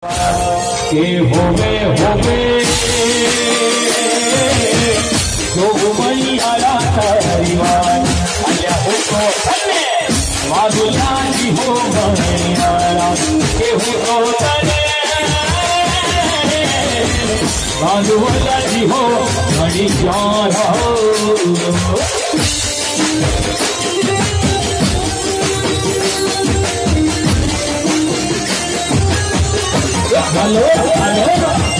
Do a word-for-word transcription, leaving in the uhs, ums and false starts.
के होवे होवे जो मई आया परिवार अल्या हो तो तने वादुला जी हो बनियारा के हो तो तने वादुला जी हो बड़ी जान हो हेलो हेलो